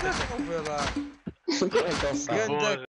Vê lá. Como é que ele sabe? Ganda